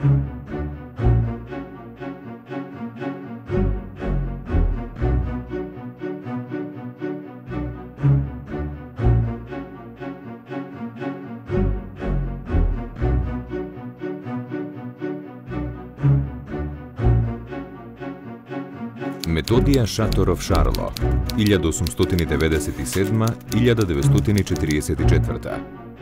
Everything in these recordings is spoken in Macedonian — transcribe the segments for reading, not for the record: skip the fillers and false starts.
Методија Шаторов Шарло, 1897-1944.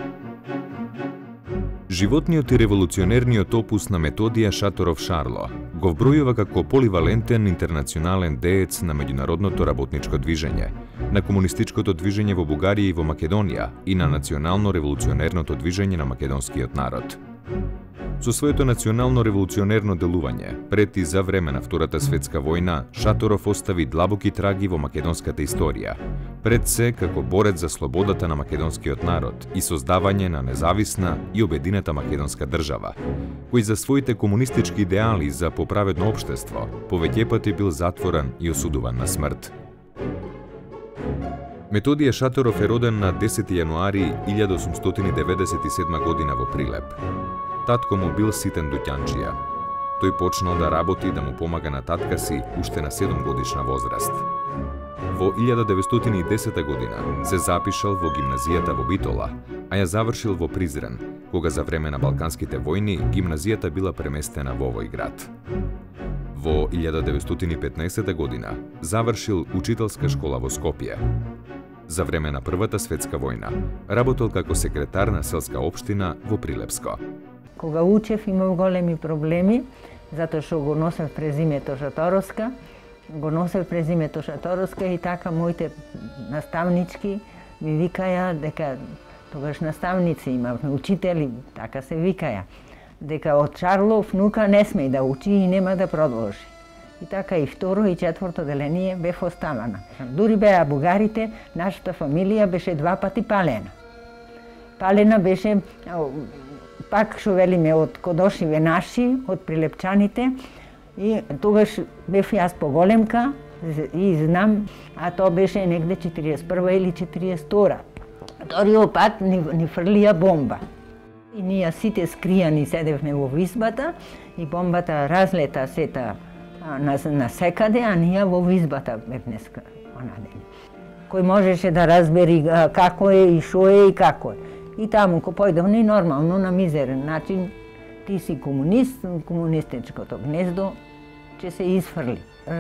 Животниот и револуционерниот опус на Методија Шаторов Шарло го вбројува како поливалентен интернационален деец на меѓународното работничко движење, на комунистичкото движење во Бугарија и во Македонија и на национално-револуционерното движење на македонскиот народ. Со своето национално-револуционерно делување, пред и за време на Втората светска војна, Шаторов остави длабоки траги во македонската историја, пред се како борец за слободата на македонскиот народ и создавање на независна и обединета македонска држава, кој за своите комунистички идеали за поправедно општество повеќе пати бил затворен и осудуван на смрт. Методија Шаторов е роден на 10 јануари 1897 година во Прилеп. Татко му бил ситен дуќанчија. Тој почнал да работи да му помага на татка си уште на 7 годишна возраст. Во 1910 година се запишал во гимназијата во Битола, а ја завршил во Призрен, кога за време на Балканските војни гимназијата била преместена во овој град. Во 1915 година завршил учителска школа во Скопје. За време на Првата светска војна работел како секретар на селска општина во Прилепско. Кога учев имав големи проблеми, затоа што го носев презимето Шаторовска, и така моите наставнички ми викаја дека тогаш наставници имавме, учители, така се викаја, дека од Шарло внука не смеј да учи и нема да продолжи. И така и второ и четврто деление бев оставана. Дури беа бугарите, нашата фамилија беше 2 пати палена. Палена беше, пак што велиме, од Кодошиве наши, од прилепчаните, и тогаш бев јас поголемка и знам, а тоа беше негде 41 или 42. Вториот пат ни фрлија бомба. И ние сите скријани седевме во избата и бомбата разлета сета на секаде, а ние во избата бевме онадени. Кој можеше да разбери како е и шо е и како е. И таму ко појдовни нормално на мизерен начин, ти си комунист, комунистичкото гнездо ќе се изфрли.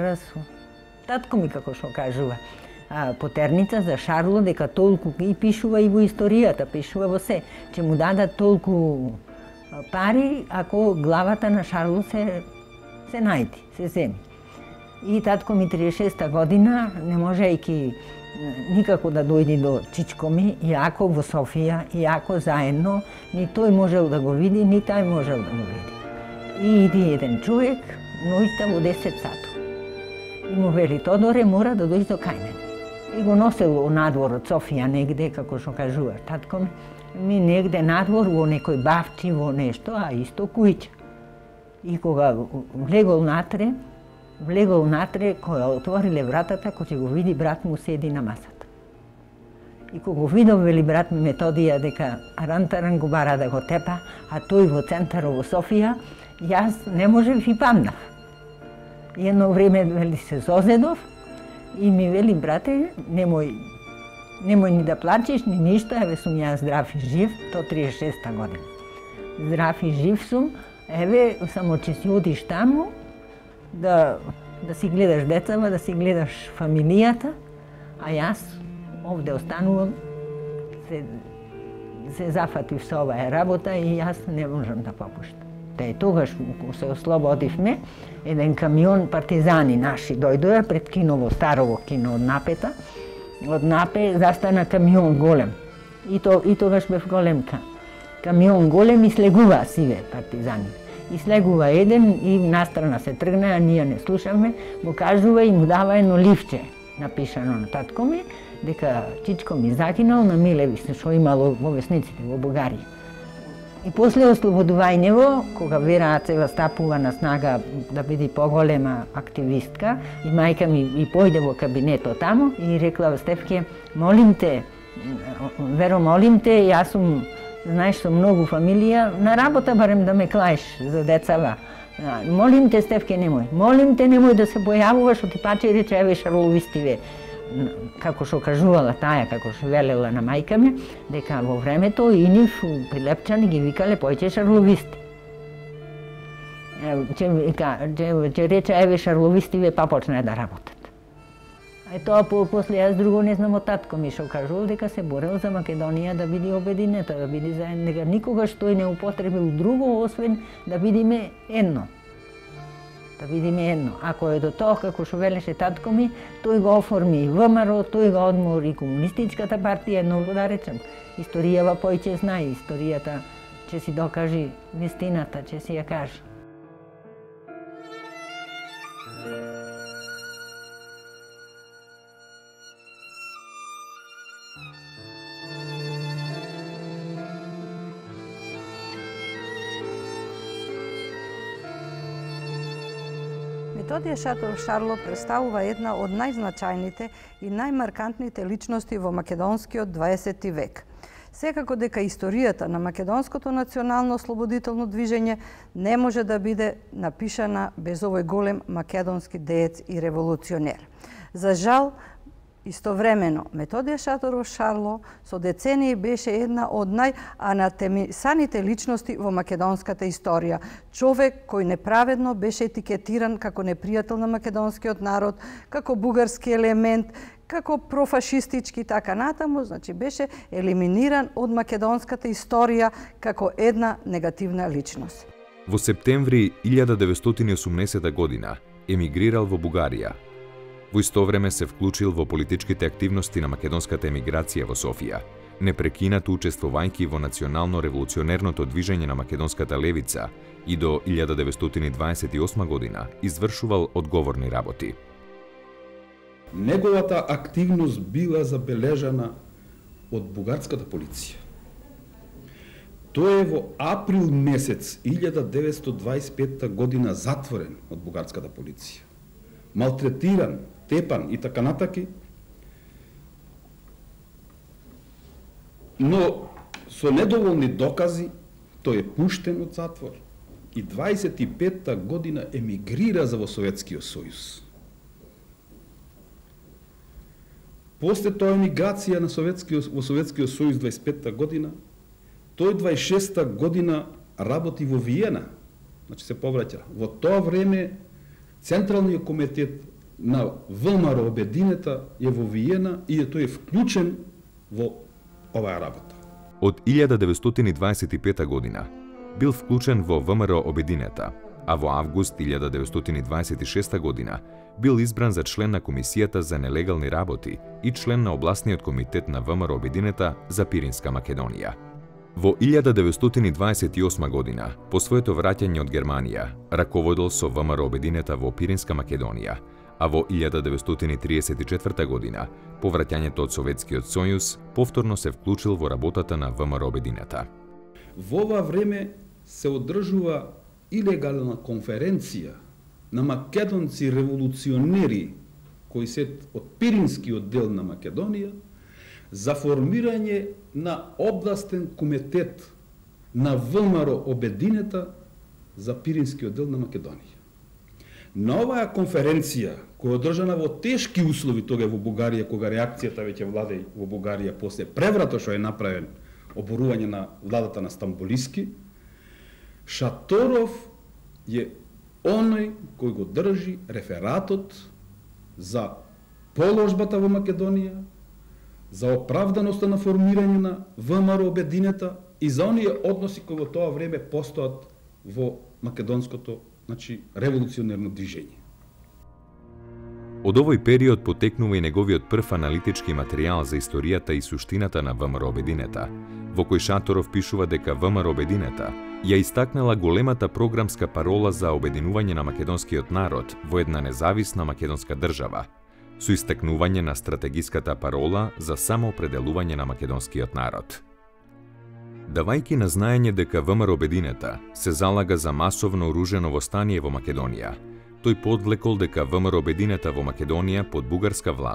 Татко ми како што кажува, потерница за Шарло дека толку и пишува и во историјата, пишува во се, че му дадат толку пари ако главата на Шарло се најди, се земи. И татко ми 36-та година, не можејќи никако да дојде до чичко ми, иако во Софија, иако заедно, ни тој можел да го види, ни тај можел да го види. И иди еден човек, ноќта во 10 сато. И му вели, Тодоре, мора да дојде до кај мене. И го носел надвор од Софија негде, како што кажува татко ми негде надвор во некој бавчи, во нешто, а исто кујче. И кога влегол натре, кога отвориле вратата, кој ќе го види брат му седи на масата. И кога го видов, вели брат ми Методија дека Арантаран го бара да го тепа, а тој во центарот во Софија, јас не можев и памнав. И едно време, вели, се зозедов и ми вели, брате, немој ни да плачеш, ни ништо, еве сум јас здрав и жив, то 36-та година. Здрав и жив сум, еве, само че си одиш таму, да си гледаш децава, да си гледаш фамилијата, а јас овде останувам, се зафатив со оваа работа и јас не можам да попуштам. Те тогаш се ослободивме, еден камион партизани наши дојдоа пред киново, старово кино од Напета. Од Напе застана камион голем. И тогаш бев големка. Камион голем и слегува сиве партизани. И слегува еден и настрана се тргна, а ние не слушаме, му кажува и му дава едно ливче, напишано на татко ми, дека чичко ми загинал на Милеви, што имало во весниците во Бугарија. И после ослободувањево, кога Вера Ацева стапува на снага да биде поголема активистка, и мајка ми и појде во кабинето таму и рекла, Стефке, молим те, Веро, молим те, јас сум знаеш, со многу фамилија, на работа барем да ме клаеш за децава. Молим те, Стефке, немој да се појавуваш, оти паче рече, еве шарловистиве. Како што кажувала таја, како што велела на мајка ми, дека во времето и нив Прилепчани ги викале појќе шарловисти. Че рече, еве шарловистиве, па почне да работат. Тоа после јас друго не знам од татко ми што кажувал дека се борел за Македонија да биде обединета, да биде заедно, дека никогаш тој не употребил друго освен да бидеме едно. Да бидеме едно. Ако е до тоа како што велеше татко ми, тој го оформи ВМРО, тој го одмори комунистичката партија, едно да речем. Историјава појќе знае, историјата ќе си докажи вистината, ќе си ја каже. Методија Шаторов Шарло представува една од најзначајните и најмаркантните личности во македонскиот 20 век. Секако дека историјата на македонското национално ослободително движење не може да биде напишана без овој голем македонски деец и револуционер. За жал, истовремено, Методија Шаторов Шарло со децении беше една од најанатемисаните личности во македонската историја. Човек кој неправедно беше етикетиран како непријател на македонскиот народ, како бугарски елемент, како профашистички, така натаму, значи беше елиминиран од македонската историја како една негативна личност. Во септември 1980 година емигрирал во Бугарија. Во исто време се вклучил во политичките активности на македонската емиграција во Софија, непрекинато учествувајќи во национално-револуционерното движење на македонската левица и до 1928 година извршувал одговорни работи. Неговата активност била забележана од бугарската полиција. Тој е во април месец 1925 година затворен од бугарската полиција. Малтретиран, тепан и така натаки, но со недоволни докази тој е пуштен од затвор и 25-та година емигрира за во Советскиот сојуз. После тоа емиграција во Советскиот сојуз 25-та година, тој 26-та година работи во Виена, значи се повраќа. Во тоа време Централниот комитет на ВМРО Обединета е во Виена и тој е вклучен во оваа работа. Од 1925 година бил вклучен во ВМРО Обединета, а во август 1926 година бил избран за член на Комисијата за нелегални работи и член на обласниот комитет на ВМРО Обединета за Пиринска Македонија. Во 1928 година, по своето враќање од Германија, раководел со ВМРО Обединета во Пиринска Македонија, а во 1934 година, по враќањето од Советскиот сојуз, повторно се вклучил во работата на ВМРО Обединета. Во ова време се одржува илегална конференција на македонци револуционери кои се од Пиринскиот дел на Македонија за формирање на областен комитет на ВМРО Обединета за Пиринскиот дел на Македонија. На оваа конференција, која одржана во тешки услови тога во Бугарија, кога реакцијата веќе владе во Бугарија после превратот што е направен, оборување на владата на Стамболиски, Шаторов е оној кој го држи рефератот за положбата во Македонија, за оправданоста на формирање на ВМРО Обединета и за оние односи кои во тоа време постојат во македонското, значи, револуционерно движење. Од овој период потекнува и неговиот прв аналитички материјал за историјата и суштината на ВМРО Обединета, во кој Шаторов пишува дека ВМРО Обединета ја истакнала големата програмска парола за обединување на македонскиот народ во една независна македонска држава, со истакнување на стратегиската парола за самоопределување на македонскиот народ. Давајќи на знаење дека ВМРО Обединета се залага за масовно оружено востание во Македонија, тој подвлекол дека ВМРО Обединета во Македонија под бугарска власт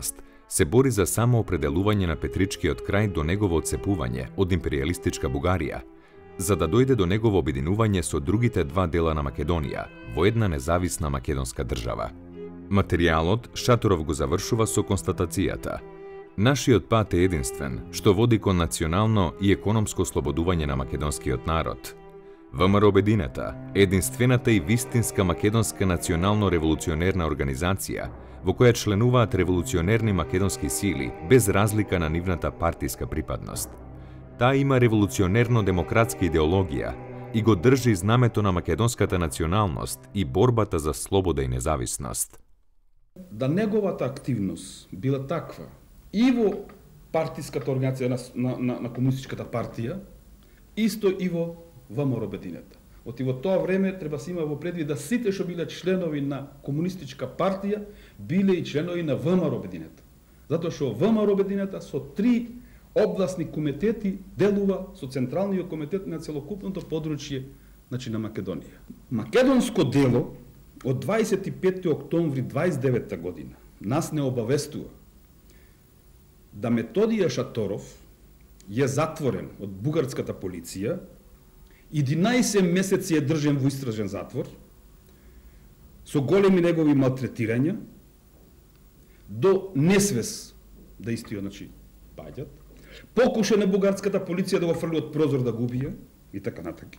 се бори за самоопределување на Петричкиот крај до негово отцепување од империалистичка Бугарија, за да дојде до негово обединување со другите два дела на Македонија во една независна македонска држава. Материјалот Шаторов го завршува со констатацијата: "Нашиот пат е единствен, што води кон национално и економско слободување на македонскиот народ. ВМРО Обединета, единствената и вистинска македонска национално-револуционерна организација, во која членуваат револуционерни македонски сили без разлика на нивната партиска припадност. Таа има револуционерно-демократска идеологија и го држи знамето на македонската националност и борбата за слобода и независност." Да неговата активност била таква и во партиската организација на комунистичката партија, исто и во ВМРО Обединета. Оти во тоа време треба се има во предвид да сите што биле членови на комунистичка партија биле и членови на ВМРО Обединета. Затоа што ВМРО Обединета со 3 областни комитети делува со Централниот комитет на целокупното подручје, значи на Македонија. Македонско дело од 25. октомври 29 година нас не обавестува да Методија Шаторов е затворен од бугарската полиција, 11 месеци е држен во истражен затвор, со големи негови малтретирања, до несвес да истиот, значи, паѓат, покуша на бугарската полиција да го фрли од прозор да го убие и така натака.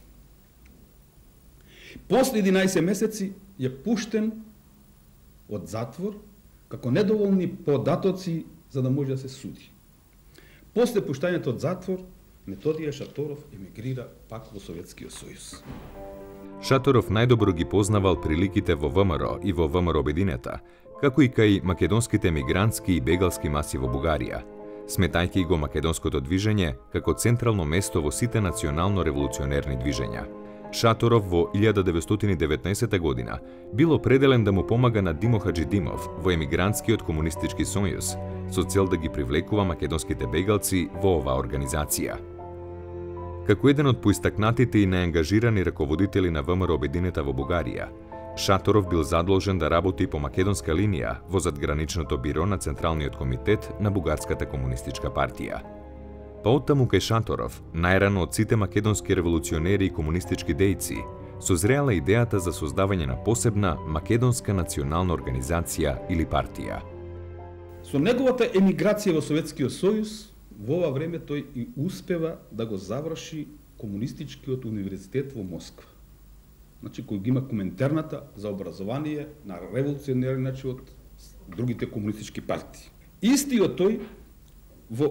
После 11 месеци е пуштен од затвор како недоволни податоци за да може да се суди. После пуштањето од затвор, Методија Шаторов емигрира пак во Советскиот сојуз. Шаторов најдобро ги познавал приликите во ВМРО и во ВМРО Обединета, како и кај македонските мигрантски и бегалски маси во Бугарија, сметајќи го македонското движење како централно место во сите национално-револуционерни движења. Шаторов во 1919 година бил определен да му помага на Димо Хаджидимов во емигрантскиот комунистички сојуз, со цел да ги привлекува македонските бегалци во оваа организација. Како еден од поистакнатите и најангажирани раководители на ВМРО Обединета во Бугарија, Шаторов бил задолжен да работи по македонска линија во задграничното биро на Централниот комитет на Бугарската комунистичка партија. Па оттаму кај Шаторов, најрано од сите македонски револуционери и комунистички дејци, созреала идејата за создавање на посебна македонска национална организација или партија. Со неговата емиграција во Советскиот сојуз, во ова време тој и успева да го заврши Комунистичкиот универзитет во Москва. Значи, кој ги има коминтерната за образование на револуционери, значи, од другите комунистички партии. Истиот тој во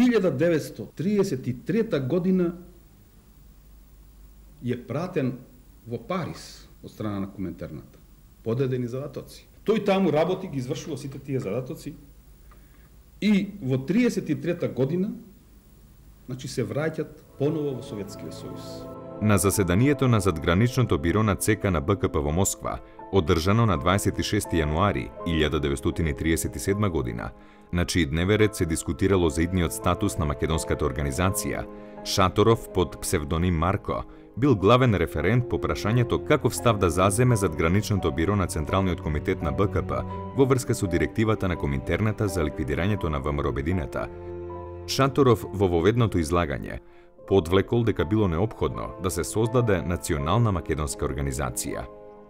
1933 година е пратен во Париз од страна на коминтерната. Подадени задатоци. Тој таму работи, ги извршува сите тие задатоци и во 1933 година, значи, се враќат поново во Советскиот сојуз. На заседанието на задграничното биро на ЦК на БКП во Москва, одржано на 26 јануари 1937 година, на чиј дневен ред се дискутирало за идниот статус на македонската организација, Шаторов под псевдоним Марко бил главен референт по прашањето каков став да заземе задграничното биро на Централниот комитет на БКП во врска со директивата на Коминтерната за ликвидирањето на ВМРО Обединета. Шаторов во воведното излагање подвлекол дека било неопходно да се создаде национална македонска организација.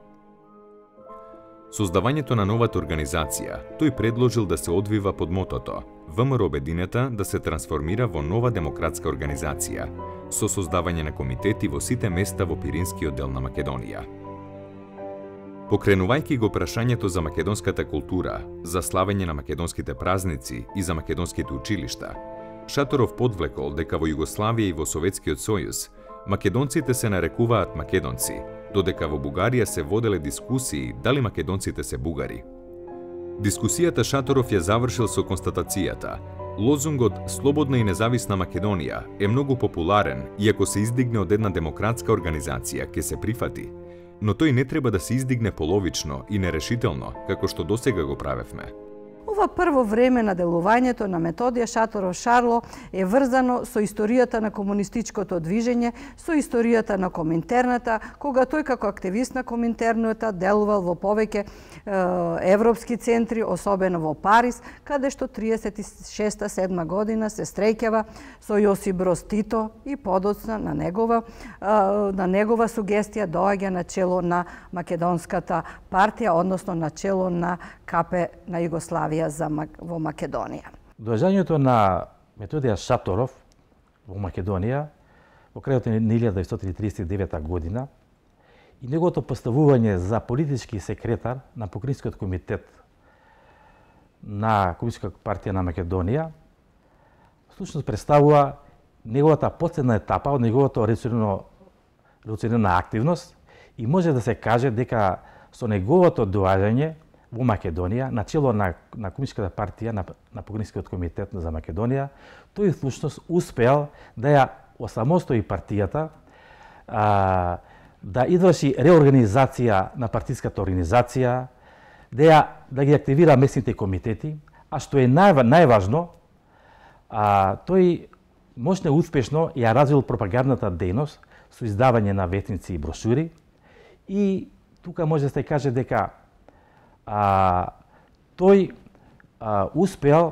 Создавањето на новата организација, тој предложил да се одвива под мотото ВМРО Обединета да се трансформира во нова демократска организација, со создавање на комитети во сите места во Пиринскиот дел на Македонија. Покренувајќи го прашањето за македонската култура, за славење на македонските празници и за македонските училишта, Шаторов подвлекол дека во Југославија и во Советскиот сојуз македонците се нарекуваат македонци, додека во Бугарија се воделе дискусии дали македонците се бугари. Дискусијата Шаторов ја завршил со констатацијата: лозунгот "Слободна и независна Македонија" е многу популарен и ако се издигне од една демократска организација ќе се прифати, но тој не треба да се издигне половично и нерешително, како што досега го правевме. Ова прво време на делувањето на Методија Шаторов Шарло е врзано со историјата на комунистичкото движење, со историјата на Коминтерната, кога тој како активист на Коминтерната делувал во повеќе европски центри, особено во Париз, каде што 36-7 година се среќава со Јосип Броз Тито и подоцна на негова сугестија доаѓа на чело на Македонската партија, односно на чело на КП на Југославија во Македонија. Доаѓањето на Методија Шаторов во Македонија во крајот на 1939 година и неговото поставување за политички секретар на Покринскиот комитет на Комунистичка партија на Македонија всушност представува неговата последна етапа од неговото револуционерна активност и може да се каже дека со неговото доаѓање во Македонија, на чело на Комунистичката партија на Покринскиот комитет за Македонија, тој всушност успеал да ја осамостои партијата, да изврши реорганизација на партиската организација, да ги активира местните комитети, а што е најважно, тој мощно успешно ја развил пропагандната дејност со издавање на ветници и брошури и тука може да се каже дека тој успеал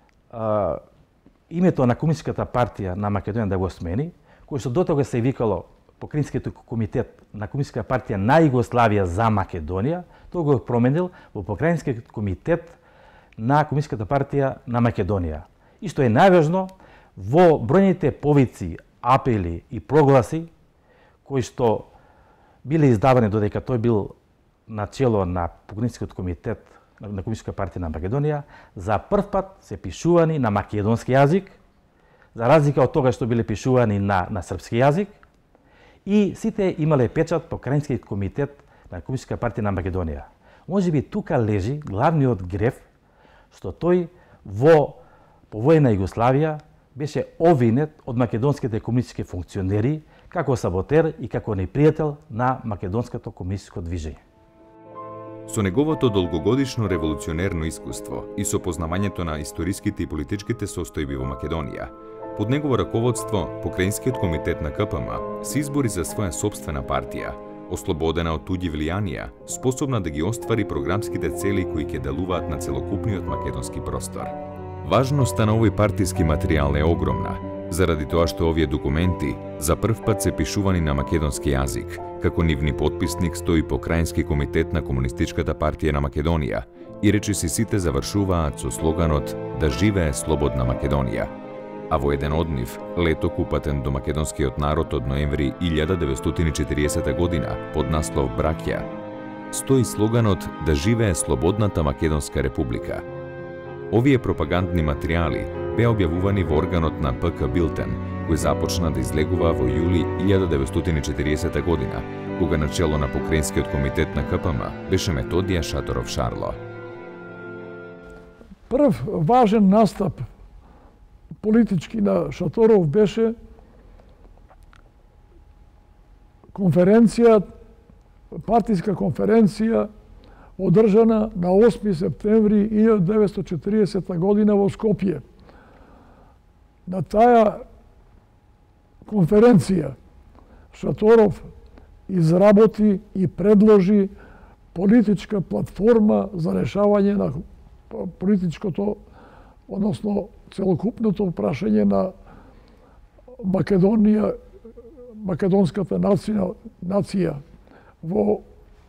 името на Комунистичката партија на Македонија да го смени, кој што до тога се викало Покринскиот комитет на Комунистичка партија на Југославија за Македонија, тој го променил во Покрајинскиот комитет на Комунистичката партија на Македонија. И што е најважно, во бројните повици, апели и прогласи кои што биле издавани додека тој бил на чело на Покринскиот комитет на Комунистичка партија на Македонија, за прв пат се пишувани на македонски јазик, за разлика од тога што биле пишувани на српски јазик, и сите имале печат Покрајинскиот комитет на Комунистичка партија на Македонија. Можеби тука лежи главниот греф што тој во повојна Југославија беше обвинет од македонските комунистички функционери како саботер и како непријател на македонското комунистичко движење. Со неговото долгогодишно револуционерно искуство и со познавањето на историските и политичките состојби во Македонија, под негово раководство Покрајинскиот комитет на КПМ се избори за своја собствена партија, ослободена од туѓи влијанија, способна да ги оствари програмските цели кои ќе делуваат на целокупниот македонски простор. Важноста на овој партиски материјал е огромна, заради тоа што овие документи за прв пат се пишувани на македонски јазик, како нивни потписник стои Покрајински комитет на Комунистичката партија на Македонија и речиси сите завршуваат со слоганот "Да живее слободна Македонија". А во еден од нив, леток упатен до македонскиот народ од ноември 1940 година под наслов "Браќа", стои слоганот "Да живее слободната Македонска република". Овие пропагандни материјали беа објавувани во органот на ПК Билтен, кој започна да излегува во јули 1940 година, кога на чело на Покрајинскиот комитет на КПМ беше Методија Шаторов Шарло. Прв важен настап политички на Шаторов беше партиска конференција одржана на 8 септември 1940 година во Скопје. На таа конференција Шаторов изработи и предложи политичка платформа за решавање на политичкото, односно целокупното прашање на Македонија, македонската нација во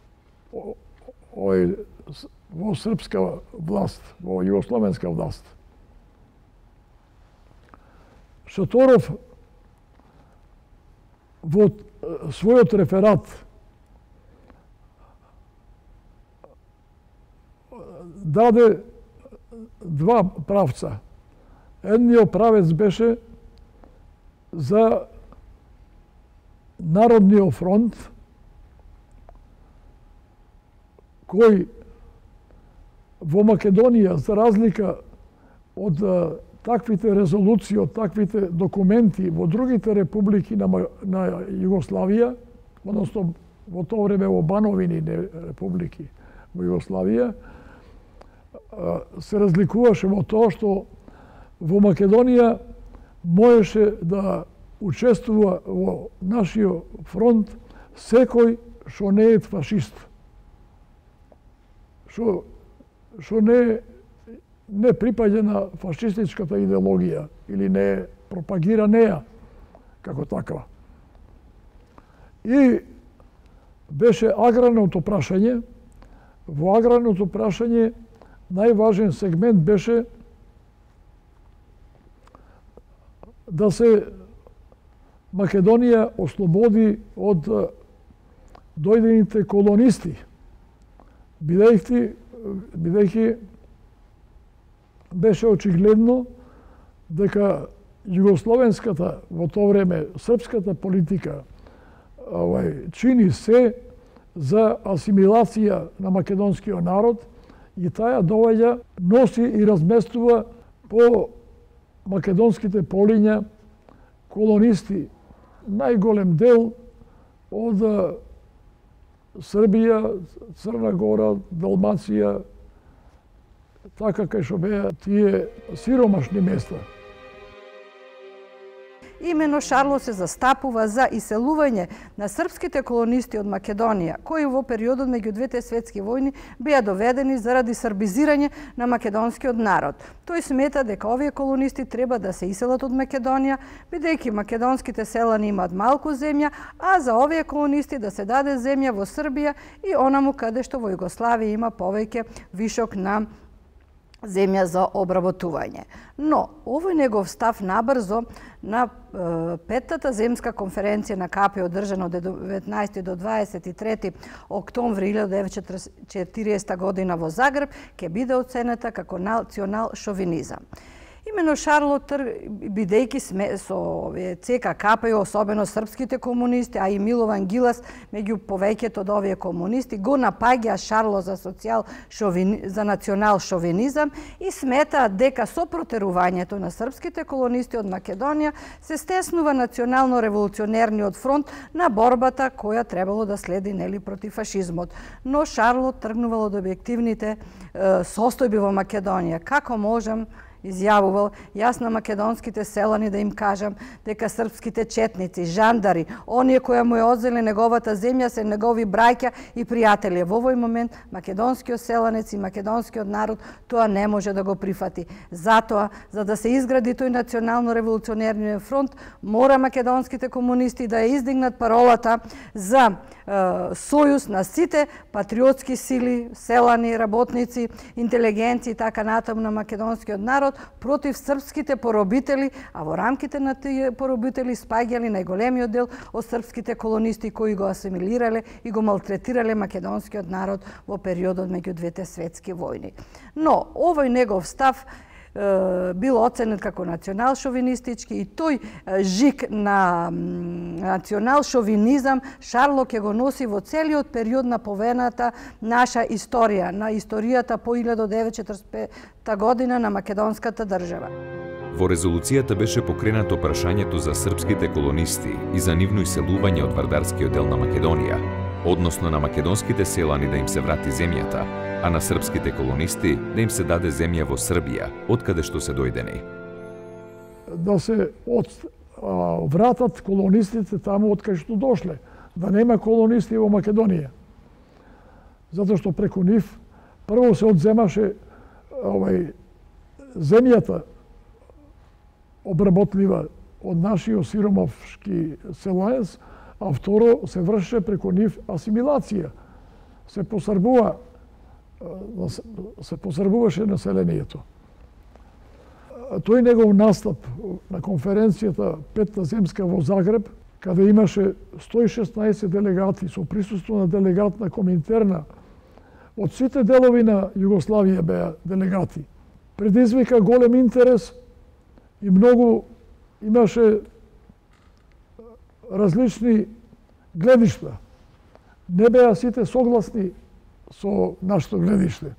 српска власт, во југословенска власт. Шаторов во својот реферат даде два правца. Едниот правец беше за Народниот фронт, кој во Македонија, за разлика од таквите резолуции, од таквите документи во другите републики на Југославија, односно во тоа време во бановини републики во Југославија, се разликуваше во тоа што во Македонија можеше да учествува во нашиот фронт секој што не е фашист. Што не припаѓа на фашистичката идеологија или не пропагира неја како таква. И беше аграрното прашање. Во аграрното прашање најважен сегмент беше да се Македонија ослободи од дојдените колонисти, бидејќи беше очигледно дека југословенската, во тоа време српската политика чини се за асимилација на македонскиот народ и таа доаѓа, носи и разместува по македонските полиња колонисти, најголем дел од Србија, Црна Гора, Далмација, така кај што беа тие сиромашни места. Имено Шарло се застапува за иселување на српските колонисти од Македонија, кои во периодот меѓу двете светски војни беа доведени заради србизирање на македонскиот народ. Тој смета дека овие колонисти треба да се иселат од Македонија, бидејќи македонските селани имаат малку земја, а за овие колонисти да се даде земја во Србија и онаму каде што во Југославија има повеќе вишок на земја за обработување. Но, овој негов став набрзо на Петтата земска конференција на КП одржана од 19 до 23 октомври 1940 година во Загреб ќе биде оценета како национал шовинизам. Имено Шарло, бидејќи со ЦК-КП и особено српските комунисти, а и Милован Гилас меѓу повеќето од овие комунисти, го напаѓа Шарло за национал шовинизам и сметаат дека со протерувањето на српските колонисти од Македонија се стеснува национално-револуционерниот фронт на борбата која требало да следи против фашизмот. Но Шарло тргнувал од објективните состојби во Македонија. Како можам, изјавувал, јас на македонските селани да им кажам дека српските четници, жандари, оние кои му ја одзели неговата земја се негови браќа и пријатели. Во овој момент македонскиот селанец и македонскиот народ тоа не може да го прифати. Затоа, за да се изгради тој национално-револуционерниот фронт, мора македонските комунисти да ја издигнат паролата за сојуз на сите патриотски сили, селани, работници, интелигенци и така натаму на македонскиот народ против српските поробители, а во рамките на тие поробители спаѓали најголемиот дел од српските колонисти кои го асимилирале и го малтретирале македонскиот народ во периодот меѓу двете светски војни. Но овој негов став бил оценет како национал-шовинистички и тој жик на национал-шовинизам Шарло ќе го носи во целиот период на повената наша историја, на историјата по 1945 година на македонската држава. Во резолуцијата беше покренато прашањето за српските колонисти и за нивно иселување од Вардарскиот дел на Македонија, односно на македонските селани да им се врати земјата, а на српските колонисти да им се даде земја во Србија, откаде што се дојдени. Да се вратат колонистите таму откаде што дошле, да нема колонисти во Македонија. Затоа што преку нив прво се одземаше земјата обработлива од нашиот сиромашки селаец, а второ се вршеше преку нив асимилација. Се посрбуваше населението. Тој негов настап на конференцијата Петта земска во Загреб, каде имаше 116 делегати со присуство на делегат на Коминтерна, од сите делови на Југославија беа делегати. Предизвика голем интерес и многу имаше различни гледишта. Не беа сите согласни со нашето гледиште.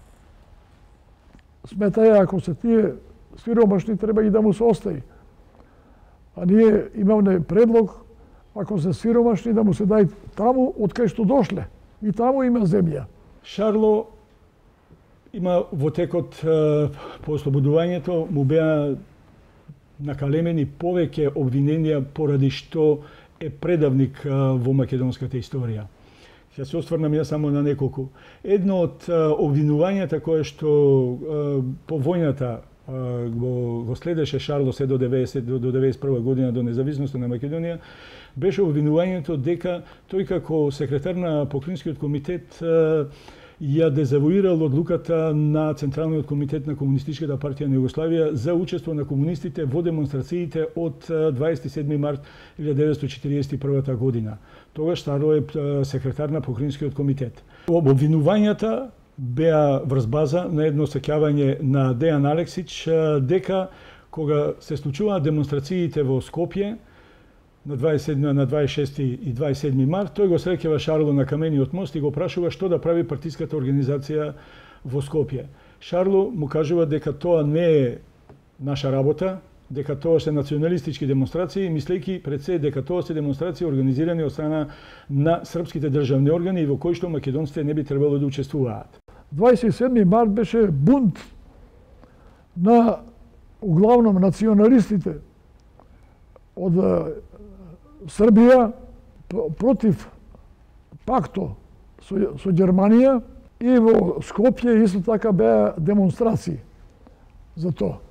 Сметаја, ако се тие сиромашни, треба и да му се остаи. А ние имаме предлог, ако се сиромашни, да му се дај таму од кај што дошле. И таму има земја. Шарло Има во текот по ослободувањето му беа накалемени повеќе обвиненија поради што е предавник во македонската историја. Ќе се осврнам ја само на неколку. Едно од обвинувањата кое што по војната го следеше Шарло се до 91 година до независноста на Македонија, беше обвинувањето дека тој како секретар на Покринскиот комитет ја дезавуирал одлуката на Централниот комитет на Комунистичката партија на Југославија за учество на комунистите во демонстрациите од 27 март 1941 година. Тогаш Шарло е секретар на Покринскиот комитет. Обвинувањата беа врз база на едно сеќавање на Дејан Алексич дека кога се случуваат демонстрациите во Скопје на 26 и 27 март, тој го среќава Шарло на Камениот мост и го прашува што да прави партиската организација во Скопје. Шарло му кажува дека тоа не е наша работа, дека тоа се националистички демонстрации, мислејќи пред се дека тоа се демонстрации организирани од страна на српските државни органи и во кои што македонците не би требало да учествуваат. 27 март беше бунт на углавном националистите од Србија против пакто со Германија и во Скопје исто така беа демонстрации за тоа.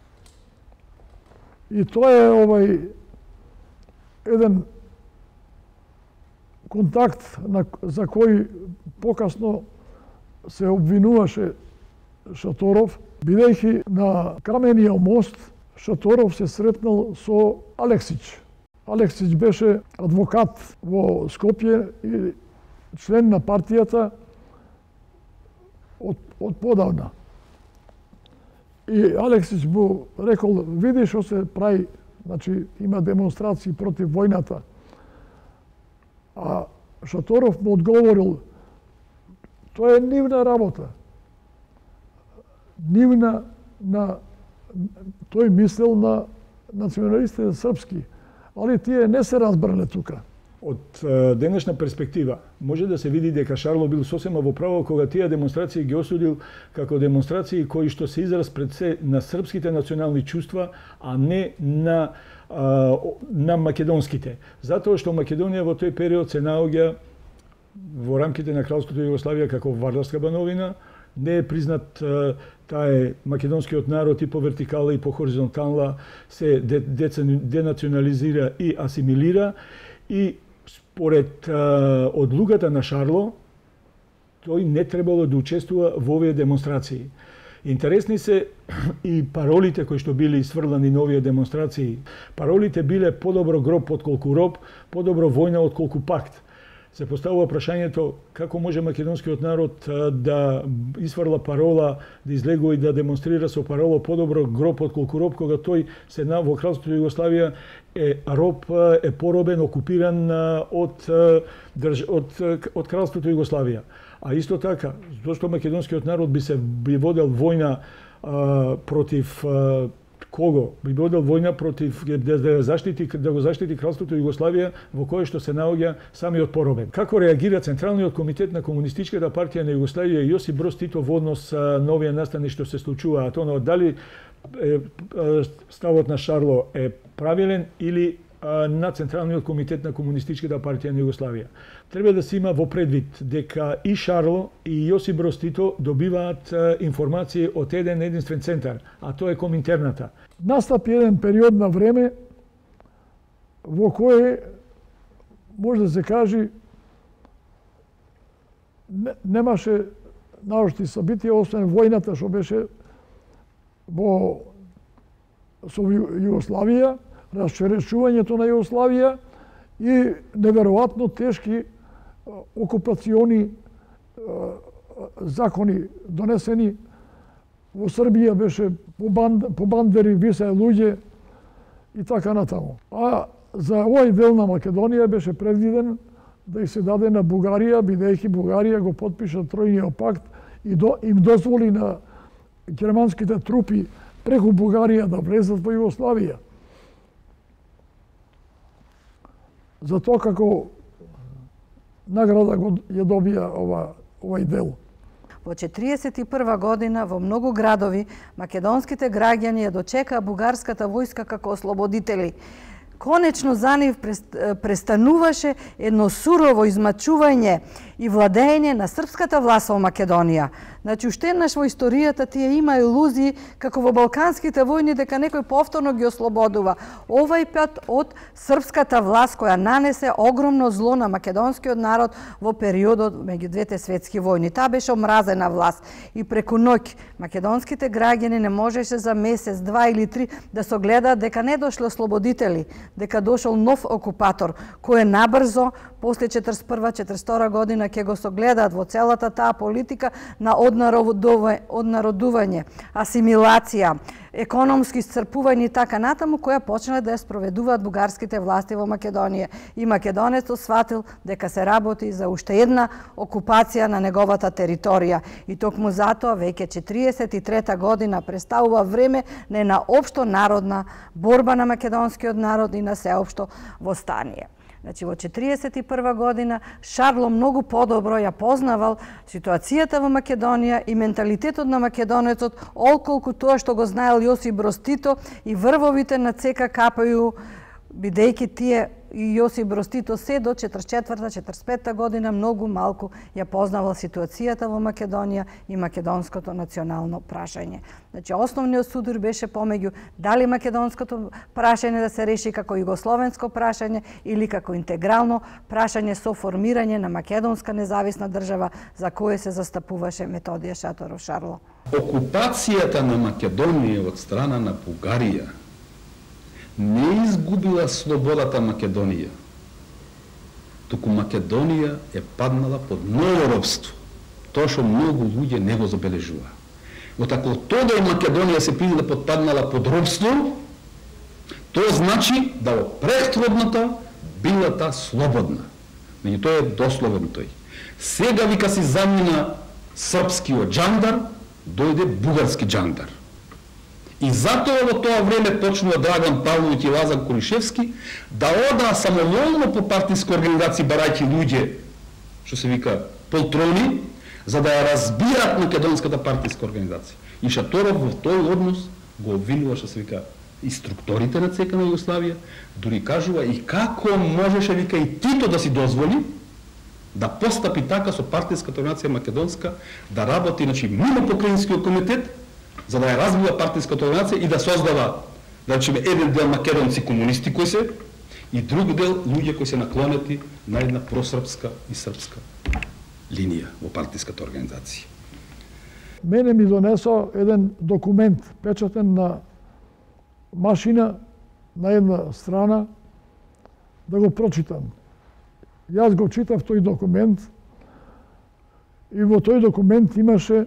И тоа е еден контакт за кој покасно се обвинуваше Шаторов, бидејќи на Камениот мост Шаторов се сретнал со Алексич. Алексич беше адвокат во Скопје и член на партијата од подавна. И Алексич му рекол, види што се прави, значи има демонстрации против војната. А Шаторов му одговорил, тоа е нивна работа. Нивна тој мислел на националистите српски, али тие не се разбрале тука. Од денешна перспектива може да се види дека Шарло бил сосема во право кога тие демонстрации ги осудил како демонстрации кои што се израз пред се на српските национални чувства, а не на македонските. Затоа што Македонија во тој период се наоѓа во рамките на Кралското Југославија како Вардарска бановина, не е признат тај македонскиот народ и по вертикала и по хоризонтална се денационализира и асимилира и според одлуката на Шарло тој не требало да учествува во овие демонстрации. Интересни се и паролите кои што били сврлани на овие демонстрации. Паролите биле подобро гроб отколку роб, подобро војна отколку пакт. Се поставува прашањето како може македонскиот народ да исфрла парола, да излегува и да демонстрира со парола подобро гроб отколку роб, кога тој се во Кралството Југославија е роб, е поробен, окупиран од Кралството Југославија. А исто така, зашто македонскиот народ би водел војна против кого? Би водел војна против да го заштити Кралството Југославија во кое што се наоѓа самиот поробен. Како реагира Централниот комитет на Комунистичката партија на Југославија и Јосип Брос Тито во однос на овие настани што се случуваат? Дали ставот на Шарло е правилен или на Централниот комитет на Комунистичката партија на Југославија? Треба да се има во предвид дека и Шарло и Јосип Брос Тито добиваат информации од еден единствен центар, а тоа е Коминтерната. Настапи еден период на време во кој може да се кажи немаше наошти собитија освен војната што беше со Југославија, расчерешувањето на Југославија и неверојатно тешки окупациони закони донесени. Во Србија беше по бандери висеа луѓе и така натаму. А за овој дел на Македонија беше предвиден да се даде на Бугарија, бидејќи Бугарија го потпиша Тројниот пакт и им дозволи на германските трупи преку Бугарија да влезат во Југославија. За тоа како награда ја добија овој дел. Во 1941 година во многу градови македонските граѓани ја дочекаа бугарската војска како ослободители. Конечно за нив престануваше едно сурово измачување и владење на српската власт во Македонија. Значи, уште еднаш во историјата тие има илузии како во балканските војни дека некој повторно ги ослободува. Овај пат од српската власт која нанесе огромно зло на македонскиот народ во периодот меѓу двете светски војни. Таа беше омразена власт и преку ноќ македонските граѓани не можеше за месец, два или три да се гледаат дека не дошле ослободители, дека дошол нов окупатор кој набрзо после 41-42 година ќе го согледаат во целата таа политика на однародување, асимилација, економски исцрпување и така натаму, која почна да ја спроведуваат бугарските власти во Македонија. И македонецот сватил дека се работи за уште една окупација на неговата територија. И токму затоа веќе 43 година представува време на една општо народна борба на македонскиот народ и на сеопшто востание. Значи, во 1941 година Шарло многу подобро ја познавал ситуацијата во Македонија и менталитетот на македонецот, отколку тоа што го знаел Јосип Броз Тито и врвовите на ЦК-КПУ, бидејќи тие и Јосип Броз Тито се до 44-45 година многу малку ја познавал ситуацијата во Македонија и македонското национално прашање. Значи, основниот судар беше помеѓу дали македонското прашање да се реши како југословенско прашање или како интегрално прашање со формирање на македонска независна држава за кое се застапуваше Методија Шаторов Шарло. Окупацијата на Македонија од страна на Бугарија не изгубила слободата Македонија, туку Македонија е паднала под ново робство, тоа што многу луѓе не го забележува. Отако тога и Македонија се паднала под робство, тоа значи да во претходната била таа слободна. Меѓу тоа е дословен тој. Сега вика си замина српскиот джандар, дојде бугарски джандар. И затоа во тоа време почнува Драган Павловиќ и Лазар Кулишевски да одаа самоволно по партиски организации барајќи луѓе, што се вика полтрони, за да ја разбираат македонската партиска организација. И Шаторов во тој однос го обвинува, што се вика, и структурите на ЦК на Југославија, дури кажува и како можеше, вика, и Тито да си дозволи да постапи така со партиската организација македонска, да работи, значи, мимо покраинскиот комитет, за да ја разбива партиската организација и да создава, да речеме, еден дел македонци комунисти кои се и друг дел луѓе кои се наклонети на една просрпска и српска линија во партиската организација. Мене ми донесо еден документ, печатен на машина на една страна, да го прочитам. Јас го читав тој документ и во тој документ имаше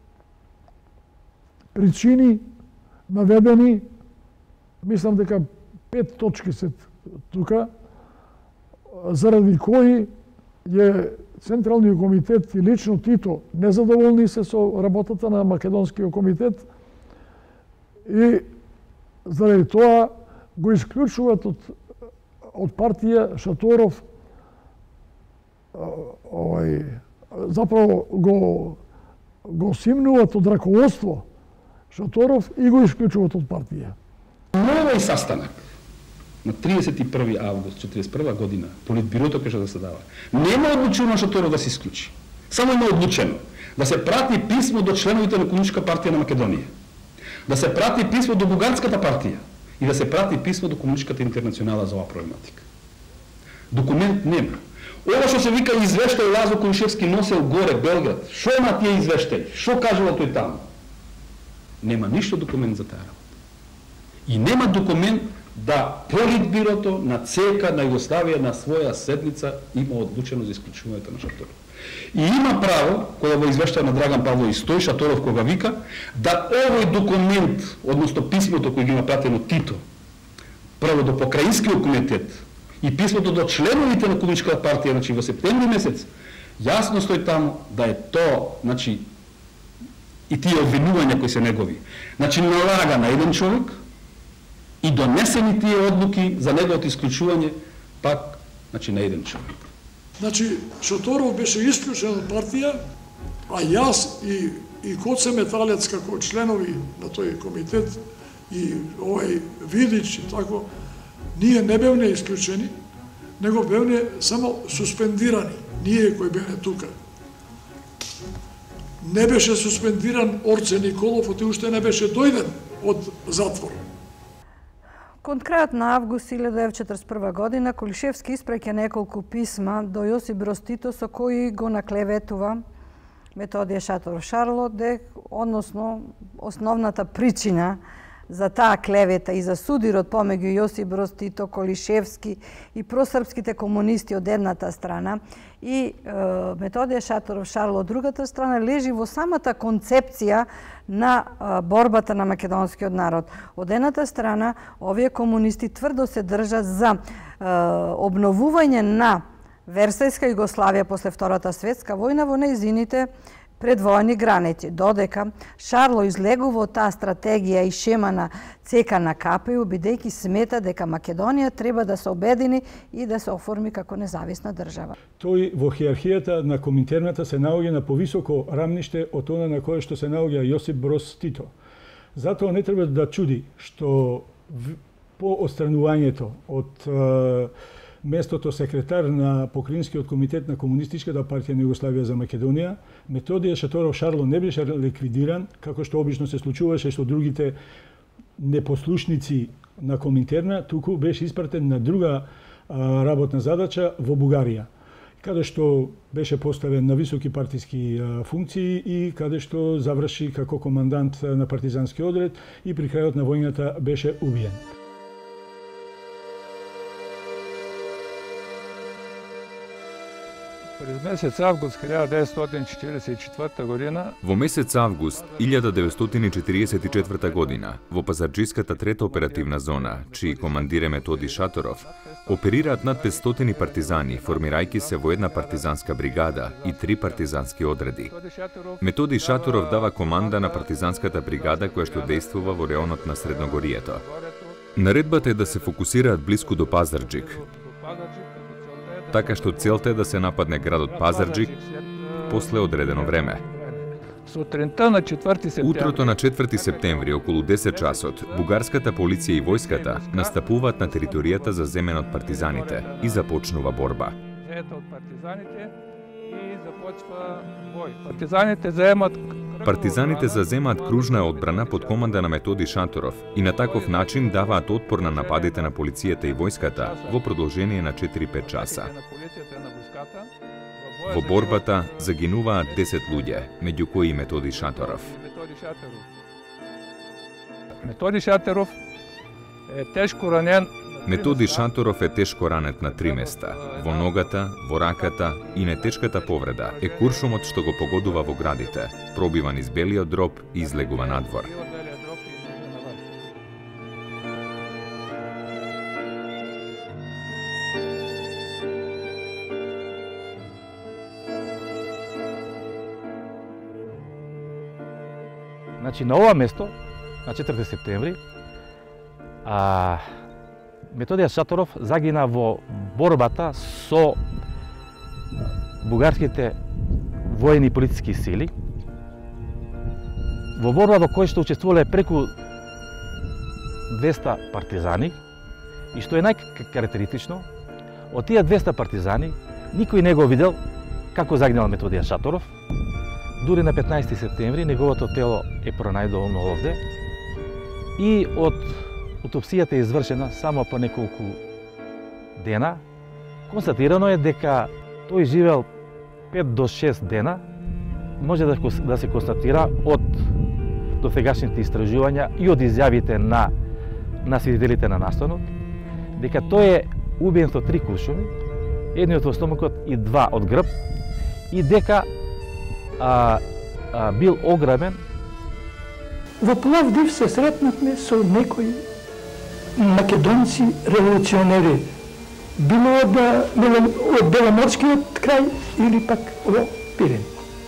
причини наведени, мислам дека 5 точки се тука, заради кои е Централниот комитет и лично Тито незадоволни се со работата на Македонскиот комитет и заради тоа го исклучуваат од партија Шаторов, заправо го симнуваат од раководство Шаторов и го исклучуваат од партија. На овој састанак на 31 август 1941 година Политбирото ќе да се дава. Нема одлучено Шаторов да се исклучи. Само има одлучено да се прати писмо до членовите на Комунистичка партија на Македонија, да се прати писмо до Бугарската партија и да се прати писмо до Комунистичката интернационала за оваа проблематика. Документ нема. Ова што се вика извештај Лазо Кулишевски носел горе Белград, шо има тие извештај? Шо кажува тој таму? Нема ништо документ за таа работа. И нема документ да Политбирото на ЦК на Југославија на своја седница има одлучено за исклучувањето на Шаторов. И има право, кога во извештај на Драган Павловиќ стои Шаторов кога вика, да овој документ, односно писмото кој ги има пратено Тито, прво до Покраинскиот комитет и писмото до членовите на Комунистичката партија, значи во септември месец, јасно стои таму да е тоа, значи и тие обвинувања кои се негови. Значи налага на еден човек и донесени тие одлуки за неговото исклучување пак, значи на еден човек. Значи Шаторов беше исклучен од партија, А јас и Коце Металец како членови на тој комитет и овај Видич и тако, ние не бевне исклучени, него бевне само суспендирани, ние кои бевне тука. Не беше суспендиран Орце Николов, оти уште не беше дојден од затвор. Кон крајот на август 1941 година Кулишевски испраќа неколку писма до Јосип Броз Тито со кои го наклеветува Методије Шаторов Шарло, односно основната причина за таа клевета и за судирот помеѓу Јосип Броз Тито, Колишевски и просрпските комунисти од едната страна и Методије Шаторов Шарло од другата страна лежи во самата концепција на борбата на македонскиот народ. Од едната страна, овие комунисти тврдо се држат за обновување на Версајска Југославија после Втората светска војна во нејзините предвојни граници, додека Шарло излегува од таа стратегија и шема на ЦК на КПУ, бидејќи смета дека Македонија треба да се обедини и да се оформи како независна држава. Тој во хиерархијата на Коминтерната се наоѓа на повисоко рамниште од она на кое што се наоѓа Јосип Броз Тито. Затоа не треба да чуди што по отстранувањето од местото секретар на Покраинскиот комитет на Комунистичката партија на Југославија за Македонија, Методије Шаторов Шарло не беше ликвидиран, како што обично се случуваше со другите непослушници на Коминтерна, туку беше испратен на друга работна задача во Бугарија, каде што беше поставен на високи партиски функции и каде што заврши како командант на партизански одред и при крајот на војната беше убиен. През месец август 1944 година Во месец август 1944 година во Пазарџиската трета оперативна зона, чиј командир е Методи Шаторов, оперираат над 500 партизани, формирајќи се во една партизанска бригада и 3 партизански одреди. Методи Шаторов дава команда на партизанската бригада која што действува во реонот на Средногорието. Наредбата е да се фокусираат блиску до Пазарџик, така што целта е да се нападне градот Пазарџик после одредено време. Сутринта на 4 септември. Утрото на 4 септември, околу 10 часот, бугарската полиција и војската настапуваат на територијата заземена од партизаните и започнува борба. Партизаните заземаат кружна одбрана под команда на Методи Шаторов и на таков начин даваат отпор на нападите на полицијата и војската во продолжение на 4-5 часа. Во борбата загинуваат 10 луѓе, меѓу кои и Методи Шаторов. Методи Шаторов е тешко ранен. Методи Шаторов е тешко ранет на 3 места. Во ногата, во раката и нетешката повреда е куршумот што го погодува во градите, пробива низ белиот дроб и излегува надвор. Значи, на ова место, на 4 септември, Методије Шаторов загина во борбата со бугарските воени и полициски сили, во борба во која што учествувале преку 200 партизани, и што е најкарактеристично, од тие 200 партизани, никој не го видел како загинал Методије Шаторов. Дури на 15 септември неговото тело е пронајдено овде и од аутопсијата е извршена само по неколку дена. Констатирано е дека тој живел 5 до 6 дена. Може да се констатира од досегашните истражувања и од изјавите на свидетелите на настанот, дека тој е убиен со 3 куршуми, едниот во стомакот и 2 од грб, и дека бил ограбен. Во Пловдив се сретнавме со некои македонци револуционери, било од Беломорскиот крај или пак во Пирин.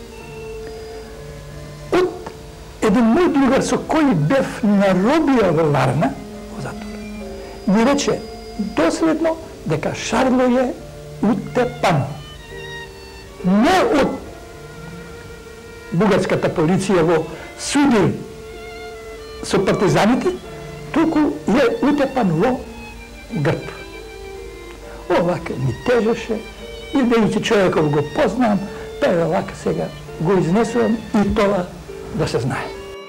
Од еден мој другар со кој бев на робија во Варна, во затвор, ми рече доследно дека Шарло е утепан. Не од бугарската полиција го суди со партизаните, туку е утепан во грб. Овака ми тежеше, и бидејќи човеков го познам, па е овака сега го изнесувам и тоа да се знае.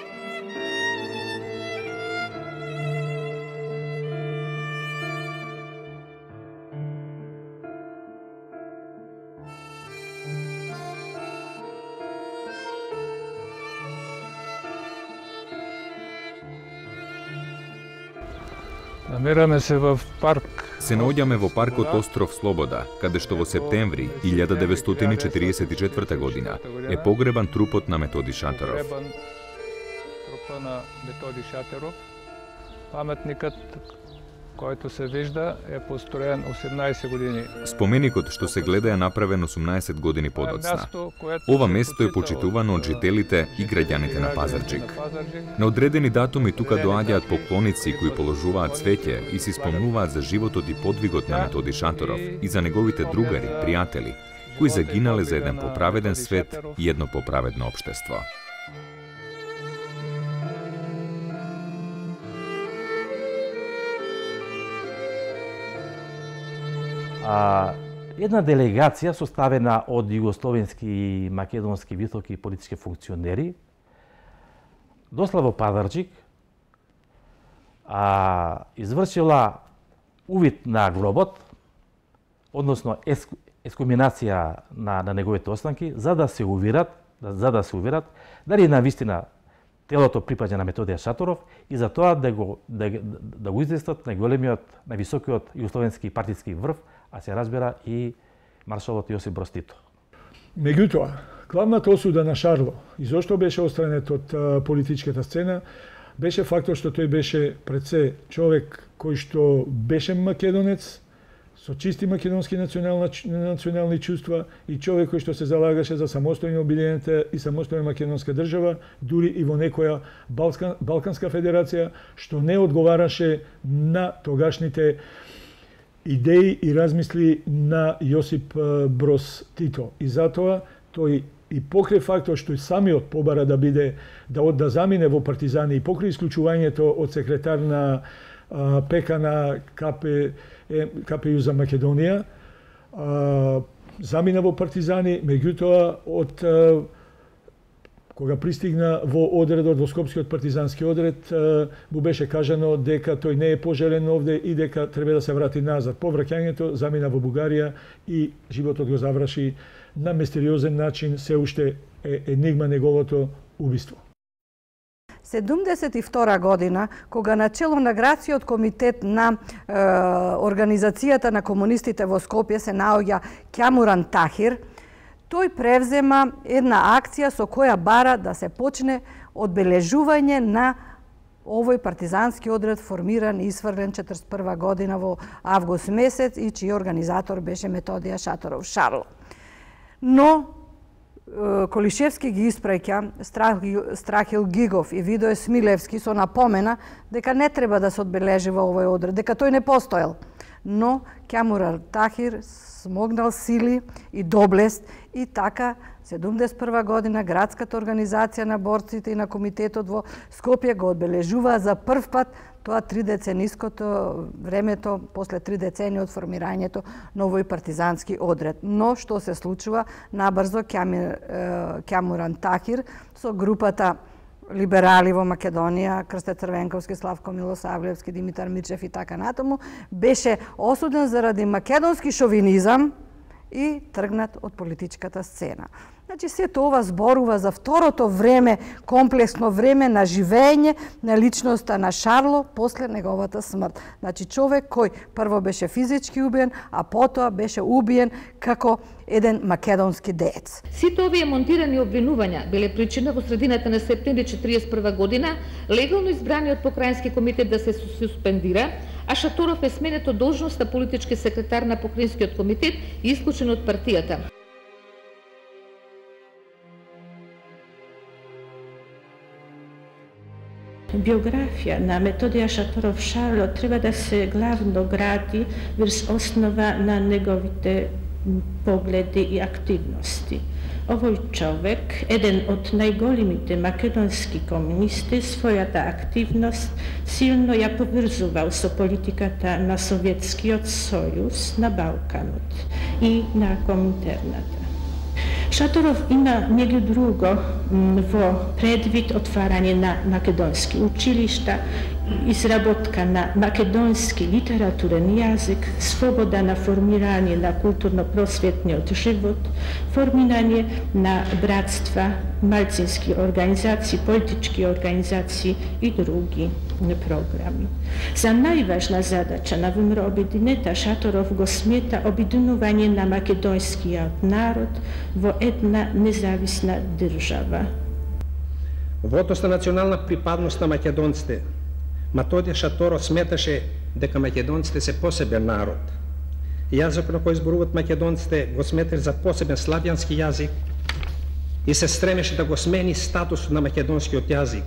Намираме се во парк. Се наоѓаме во паркот Остров Слобода, каде што во септември 1944 година е погребан трупот на Методи Шаторов. Трупот на Методи Шаторов. Паметникот којто се вижда е построен 18 години. Споменикот што се гледа е направен 18 години подоцна. Ова место е почитувано од жителите и граѓаните на Пазарџик. На одредени датуми тука доаѓаат поклоници кои положуваат цвеќе и си спомнуваат за животот и подвигот на Методи Шаторов и за неговите другари, пријатели, кои загинале за еден поправеден свет и едно поправедно општество. Една делегација составена од југословенски и македонски високи политички функционери дошла во Пазарџик, извршила увид на гробот, односно ескуминација на неговите останки, за да се уверат дали навистина телото припаѓа на Методија Шаторов и за тоа да го известат најголемиот, највисокиот југословенски партиски врв, а се разбира и маршалот Јосип Брз Тито. Меѓутоа, главната осуда на Шарло и зошто беше отстранет од политичката сцена беше фактот што тој беше пред се човек кој што беше македонец, со чисти македонски национални чувства и човек кој што се залагаше за самостојно обединета и самостојна македонска држава, дури и во некоја Балканска федерација, што не одговараше на тогашните идеи и размисли на Јосип Броз Тито. И затоа тој и покрај фактот што и самиот побара да биде да замине во партизани и покрај исклучувањето од секретар на ПК на КПЮ за Македонија, замина во партизани, меѓутоа од кога пристигна во одредот, во Скопскиот партизански одред, му беше кажано дека тој не е пожелен овде и дека треба да се врати назад. По враќањето замина во Бугарија и животот го заврши на мистериозен начин, се уште е енигма неговото убиство. 72 година, кога начело на градскиот комитет на Организацијата на комунистите во Скопје се наоѓа Кјамуран Тахир, тој превзема една акција со која бара да се почне одбележување на овој партизански одред формиран и исфрлен 41 година во август месец и чиј организатор беше Методија Шаторов Шарло. Но Колишевски ги испраќа Страхил Гигов и Видое Смилевски со напомена дека не треба да се одбележива овој одред, дека тој не постоел. Но Кјамуран Тахир смогнал сили и доблест и така 71 година градската организација на борците и на комитетот во Скопје го одбележува за прв пат тоа 3-децениското времето после 3 децении од формирањето на овој партизански одред. Но што се случува набрзо Кјамуран Тахир со групата либерали во Македонија, Крсте Црвенковски, Славко Милосавлевски, Димитар Мирчев и така натаму, беше осуден заради македонски шовинизам и тргнат од политичката сцена. Значи, сето ова зборува за второто време, комплексно време на живење на личноста на Шарло после неговата смрт. Значи, човек кој прво беше физички убиен, а потоа беше убиен како еден македонски деец. Сите овие монтирани обвинувања биле причина во средината на септември 1941 година легално избраниот покрајински комитет да се суспендира, а Шаторов е сменет од должноста политички секретар на покрајинскиот комитет и исклучен од партијата. Биографија на Методија Шаторов Шарло треба да се главно гради врз основа на неговите pogledy i aktywności. Ovoj čovek, jeden od najgolimite makedonski komunisti, svoja ta aktivnost silno ja povrzuval so politikata na Sovjetski odsojus na Balkanut i na Kominternata. Šatorov ima njega drugo vo predvid otvaranje na makedonski učilišta, izrabotka na makedonski literaturen jazik, svoboda na formiranje na kulturno-prosvjetni život, formiranje na bratstva, malcinski organizaciji, politički organizaciji i drugi programi. Za najvažna zadaća na Vimrobidineta Šatorov go smeta objedinjavanje na makedonski narod vo една независна држава. Во однос на национална припадност на македонците, Методија Шаторов сметаше дека македонците се посебен народ. Јазик на кој зборуваат македонците го сметаше за посебен славјански јазик и се стремеше да го смени статусот на македонскиот јазик.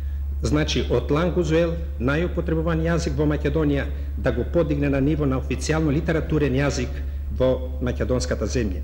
Значи, од лангузуел, најупотребуван јазик во Македонија, да го подигне на ниво на официјално литературен јазик во македонската земја.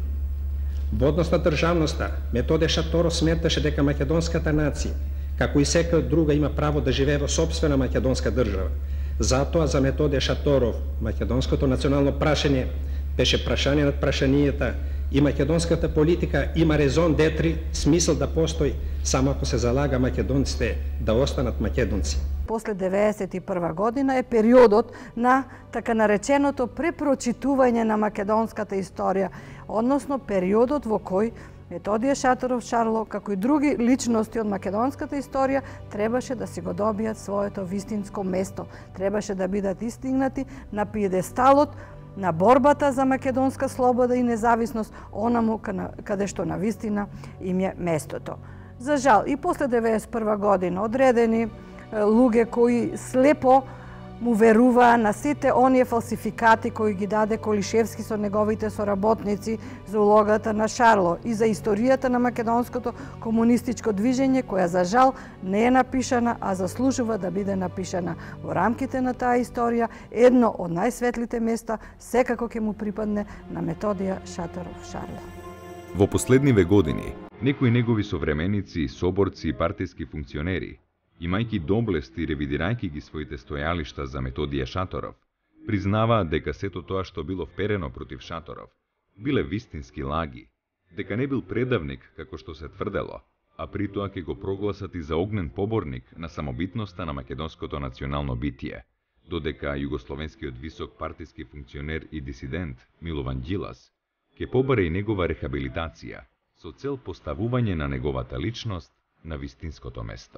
Во однос на државноста, Методија Шаторов сметаше дека македонската нација, како и секоја друга, има право да живее во сопствена македонска држава. Затоа за Методија Шаторов македонското национално прашање беше прашање над прашанијата и македонската политика има резон детри, смисол да постои само ако се залага македонците да останат македонци. После 1991 година е периодот на така нареченото препрочитување на македонската историја, односно периодот во кој Методија Шаторов Шарло, како и други личности од македонската историја, требаше да си го добијат своето вистинско место, требаше да бидат истигнати на пиедесталот на борбата за македонска слобода и независност, онаму каде што на вистина им е местото. За жал, и после 1991 година одредени луѓе кои слепо му веруваа на сите оние фалсификати кои ги даде Колишевски со неговите соработници за улогата на Шарло и за историјата на македонското комунистичко движење, која за жал не е напишана, а заслужува да биде напишана. Во рамките на таа историја, едно од најсветлите места секако ќе му припадне на Методија Шаторов Шарло. Во последниве години, некои негови современици, соборци и партиски функционери, имајќи доблест и ревидирајќи ги своите стојалишта за Методија Шаторов, признаваат дека сето тоа што било вперено против Шаторов биле вистински лаги, дека не бил предавник како што се тврдело, а при тоа ќе го прогласат и за огнен поборник на самобитноста на македонското национално битие, додека југословенскиот висок партиски функционер и дисидент Милован Ѓилас ќе побаре и негова рехабилитација со цел поставување на неговата личност на вистинското место.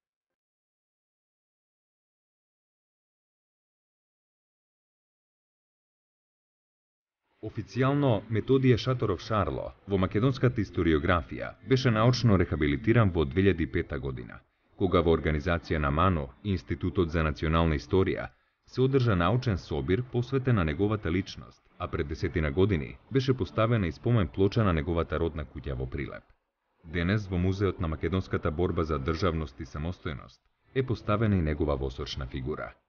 Официјално, Методија Шаторов Шарло во македонската историографија беше научно рехабилитиран во 2005 година, кога во организација на МАНО и Институтот за национална историја се одржа научен собир посветен на неговата личност, а пред 10 години беше поставена и спомен плоча на неговата родна куќа во Прилеп. Денес во Музеот на македонската борба за државност и самостојност е поставена и негова восочна фигура.